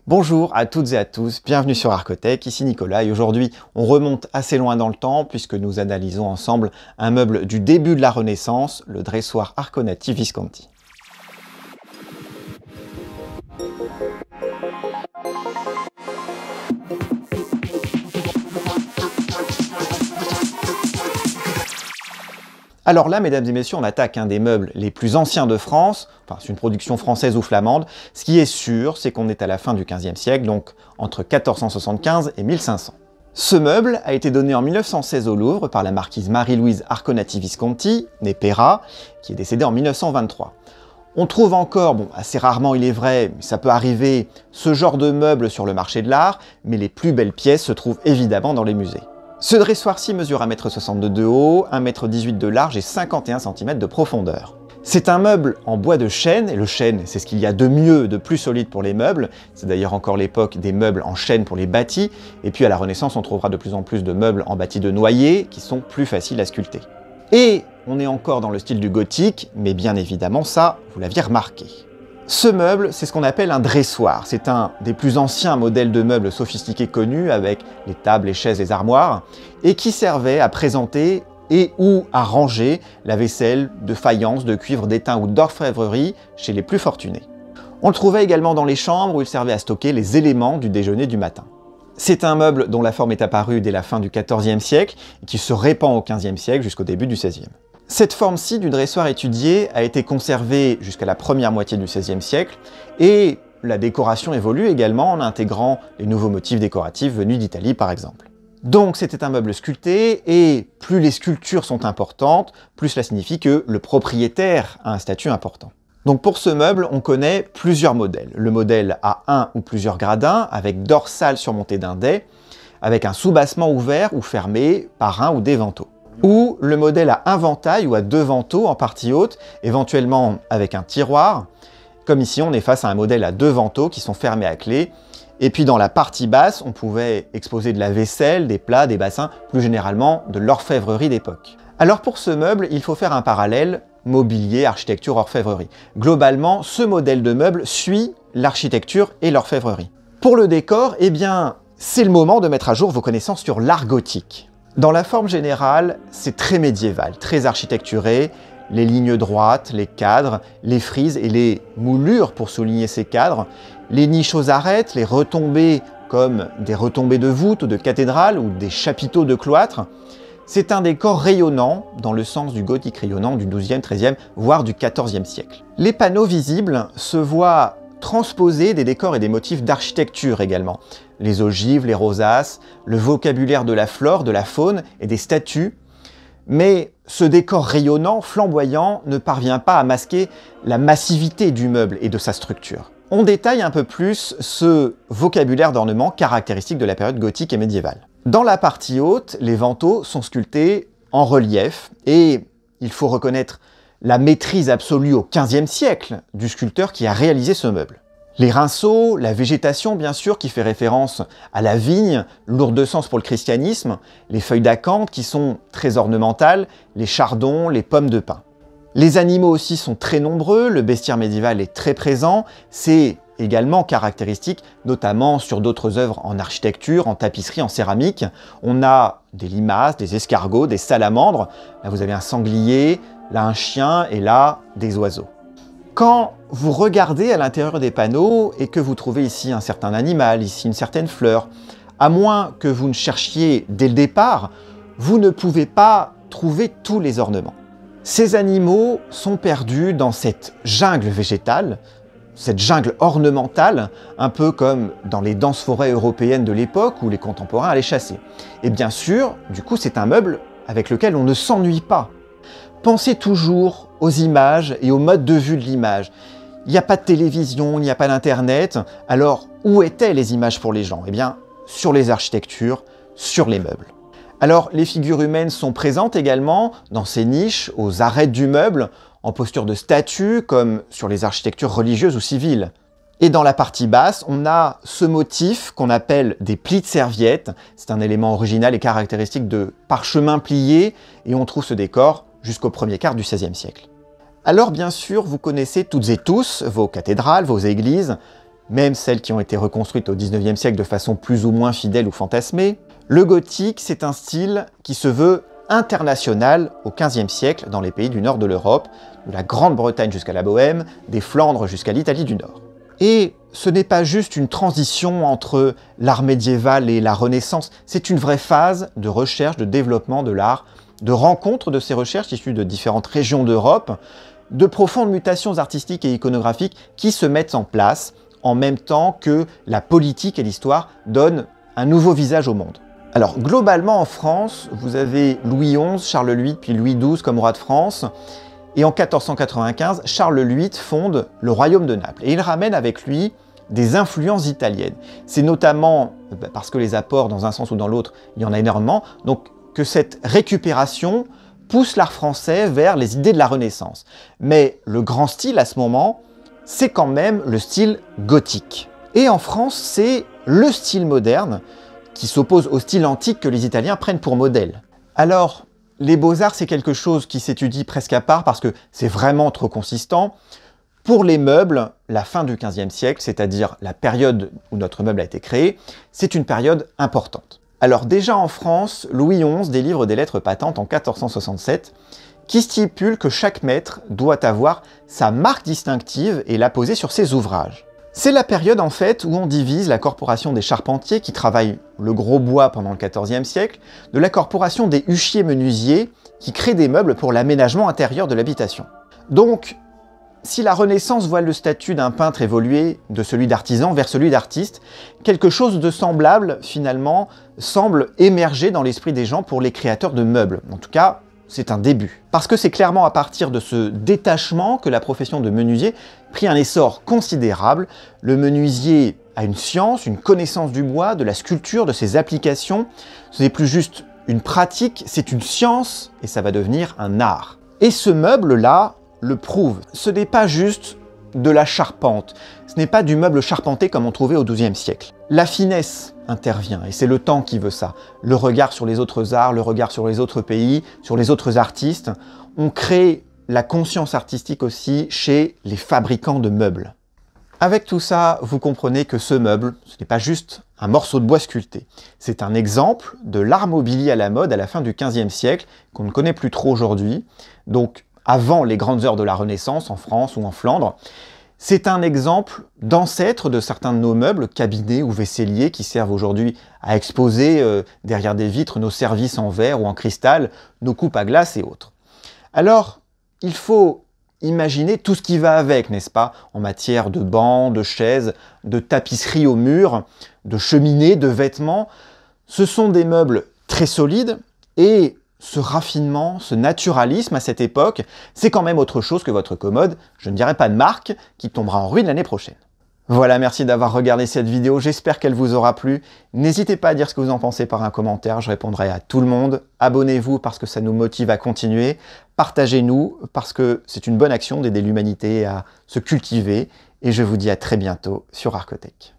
Bonjour à toutes et à tous, bienvenue sur Arcotech, ici Nicolas et aujourd'hui on remonte assez loin dans le temps puisque nous analysons ensemble un meuble du début de la Renaissance, le dressoir Arconati Visconti. Alors là, mesdames et messieurs, on attaque un des meubles les plus anciens de France, enfin c'est une production française ou flamande. Ce qui est sûr, c'est qu'on est à la fin du XVe siècle, donc entre 1475 et 1500. Ce meuble a été donné en 1916 au Louvre par la marquise Marie-Louise Arconati Visconti, née Péra, qui est décédée en 1923. On trouve encore, assez rarement il est vrai, mais ça peut arriver, ce genre de meuble sur le marché de l'art, mais les plus belles pièces se trouvent évidemment dans les musées. Ce dressoir-ci mesure 1,62 m de haut, 1,18 m de large et 51 cm de profondeur. C'est un meuble en bois de chêne, et le chêne, c'est ce qu'il y a de mieux, de plus solide pour les meubles. C'est d'ailleurs encore l'époque des meubles en chêne pour les bâtis. Et puis à la Renaissance, on trouvera de plus en plus de meubles en bâtis de noyer, qui sont plus faciles à sculpter. Et on est encore dans le style du gothique, mais bien évidemment ça, vous l'aviez remarqué. Ce meuble, c'est ce qu'on appelle un dressoir. C'est un des plus anciens modèles de meubles sophistiqués connus, avec les tables, les chaises, les armoires, et qui servait à présenter et ou à ranger la vaisselle de faïence, de cuivre, d'étain ou d'orfèvrerie chez les plus fortunés. On le trouvait également dans les chambres où il servait à stocker les éléments du déjeuner du matin. C'est un meuble dont la forme est apparue dès la fin du XIVe siècle et qui se répand au XVe siècle jusqu'au début du XVIe. Cette forme-ci du dressoir étudié a été conservée jusqu'à la première moitié du XVIe siècle et la décoration évolue également en intégrant les nouveaux motifs décoratifs venus d'Italie par exemple. Donc c'était un meuble sculpté et plus les sculptures sont importantes, plus cela signifie que le propriétaire a un statut important. Donc pour ce meuble, on connaît plusieurs modèles. Le modèle à un ou plusieurs gradins avec dorsale surmontée d'un dais, avec un soubassement ouvert ou fermé par un ou des vantaux. Ou le modèle à un ventail ou à deux vantaux en partie haute, éventuellement avec un tiroir. Comme ici, on est face à un modèle à deux vantaux qui sont fermés à clé. Et puis dans la partie basse, on pouvait exposer de la vaisselle, des plats, des bassins, plus généralement de l'orfèvrerie d'époque. Alors pour ce meuble, il faut faire un parallèle mobilier, architecture, orfèvrerie. Globalement, ce modèle de meuble suit l'architecture et l'orfèvrerie. Pour le décor, eh bien, c'est le moment de mettre à jour vos connaissances sur l'art gothique. Dans la forme générale, c'est très médiéval, très architecturé, les lignes droites, les cadres, les frises et les moulures pour souligner ces cadres, les niches aux arêtes, les retombées comme des retombées de voûtes ou de cathédrales ou des chapiteaux de cloître. C'est un décor rayonnant, dans le sens du gothique rayonnant du XIIe, XIIIe, voire du XIVe siècle. Les panneaux visibles se voient transposer des décors et des motifs d'architecture également. Les ogives, les rosaces, le vocabulaire de la flore, de la faune et des statues. Mais ce décor rayonnant, flamboyant, ne parvient pas à masquer la massivité du meuble et de sa structure. On détaille un peu plus ce vocabulaire d'ornement caractéristique de la période gothique et médiévale. Dans la partie haute, les vantaux sont sculptés en relief et il faut reconnaître la maîtrise absolue au XVe siècle du sculpteur qui a réalisé ce meuble. Les rinceaux, la végétation bien sûr qui fait référence à la vigne, lourde de sens pour le christianisme, les feuilles d'acanthe qui sont très ornementales, les chardons, les pommes de pin. Les animaux aussi sont très nombreux, le bestiaire médiéval est très présent, c'est également caractéristique, notamment sur d'autres œuvres en architecture, en tapisserie, en céramique. On a des limaces, des escargots, des salamandres, là vous avez un sanglier, là un chien et là des oiseaux. Quand vous regardez à l'intérieur des panneaux et que vous trouvez ici un certain animal, ici une certaine fleur, à moins que vous ne cherchiez dès le départ, vous ne pouvez pas trouver tous les ornements. Ces animaux sont perdus dans cette jungle végétale, cette jungle ornementale, un peu comme dans les denses forêts européennes de l'époque où les contemporains allaient chasser. Et bien sûr, du coup, c'est un meuble avec lequel on ne s'ennuie pas. Pensez toujours aux images et au mode de vue de l'image. Il n'y a pas de télévision, il n'y a pas d'internet, alors où étaient les images pour les gens? Eh bien, sur les architectures, sur les meubles. Alors, les figures humaines sont présentes également dans ces niches, aux arêtes du meuble, en posture de statue, comme sur les architectures religieuses ou civiles. Et dans la partie basse, on a ce motif qu'on appelle des plis de serviettes. C'est un élément original et caractéristique de parchemin plié, et on trouve ce décor jusqu'au premier quart du XVIe siècle. Alors bien sûr, vous connaissez toutes et tous vos cathédrales, vos églises, même celles qui ont été reconstruites au XIXe siècle de façon plus ou moins fidèle ou fantasmée. Le gothique, c'est un style qui se veut international au XVe siècle dans les pays du nord de l'Europe, de la Grande-Bretagne jusqu'à la Bohême, des Flandres jusqu'à l'Italie du Nord. Et ce n'est pas juste une transition entre l'art médiéval et la Renaissance, c'est une vraie phase de recherche, de développement de l'art, de rencontre de ces recherches issues de différentes régions d'Europe, de profondes mutations artistiques et iconographiques qui se mettent en place en même temps que la politique et l'histoire donnent un nouveau visage au monde. Alors globalement en France, vous avez Louis XI, Charles VIII puis Louis XII comme roi de France, et en 1495, Charles VIII fonde le royaume de Naples, et il ramène avec lui des influences italiennes. C'est notamment, parce que les apports dans un sens ou dans l'autre, il y en a énormément, donc que cette récupération pousse l'art français vers les idées de la Renaissance. Mais le grand style à ce moment, c'est quand même le style gothique. Et en France, c'est le style moderne qui s'oppose au style antique que les Italiens prennent pour modèle. Alors, les beaux-arts, c'est quelque chose qui s'étudie presque à part parce que c'est vraiment trop consistant. Pour les meubles, la fin du XVe siècle, c'est-à-dire la période où notre meuble a été créé, c'est une période importante. Alors déjà en France, Louis XI délivre des lettres patentes en 1467 qui stipulent que chaque maître doit avoir sa marque distinctive et la poser sur ses ouvrages. C'est la période en fait où on divise la corporation des charpentiers qui travaillent le gros bois pendant le XIVe siècle de la corporation des huchiers menuisiers qui créent des meubles pour l'aménagement intérieur de l'habitation. Donc, si la Renaissance voit le statut d'un peintre évoluer de celui d'artisan vers celui d'artiste, quelque chose de semblable finalement semble émerger dans l'esprit des gens pour les créateurs de meubles. En tout cas, c'est un début. Parce que c'est clairement à partir de ce détachement que la profession de menuisier prit un essor considérable. Le menuisier a une science, une connaissance du bois, de la sculpture, de ses applications. Ce n'est plus juste une pratique, c'est une science et ça va devenir un art. Et ce meuble-là le prouve. Ce n'est pas juste de la charpente. Ce n'est pas du meuble charpenté comme on trouvait au XIIe siècle. La finesse intervient, et c'est le temps qui veut ça. Le regard sur les autres arts, le regard sur les autres pays, sur les autres artistes. On crée la conscience artistique aussi chez les fabricants de meubles. Avec tout ça, vous comprenez que ce meuble, ce n'est pas juste un morceau de bois sculpté. C'est un exemple de l'art mobilier à la mode à la fin du XVe siècle, qu'on ne connaît plus trop aujourd'hui, donc avant les grandes heures de la Renaissance en France ou en Flandre. C'est un exemple d'ancêtre de certains de nos meubles, cabinets ou vaisseliers, qui servent aujourd'hui à exposer derrière des vitres nos services en verre ou en cristal, nos coupes à glace et autres. Alors, il faut imaginer tout ce qui va avec, n'est-ce pas, en matière de bancs, de chaises, de tapisseries au mur, de cheminées, de vêtements. Ce sont des meubles très solides et ce raffinement, ce naturalisme à cette époque, c'est quand même autre chose que votre commode, je ne dirais pas de marque, qui tombera en ruine l'année prochaine. Voilà, merci d'avoir regardé cette vidéo, j'espère qu'elle vous aura plu. N'hésitez pas à dire ce que vous en pensez par un commentaire, je répondrai à tout le monde. Abonnez-vous parce que ça nous motive à continuer. Partagez-nous parce que c'est une bonne action d'aider l'humanité à se cultiver. Et je vous dis à très bientôt sur Arcotech.